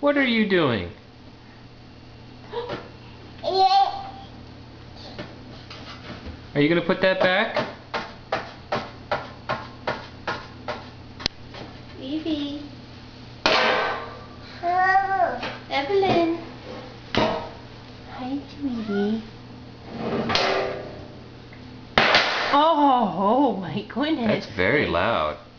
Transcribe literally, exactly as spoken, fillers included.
What are you doing? Are you going to put that back? Evie. Evelyn. Hi, sweetie. Oh, oh my goodness. That's very loud.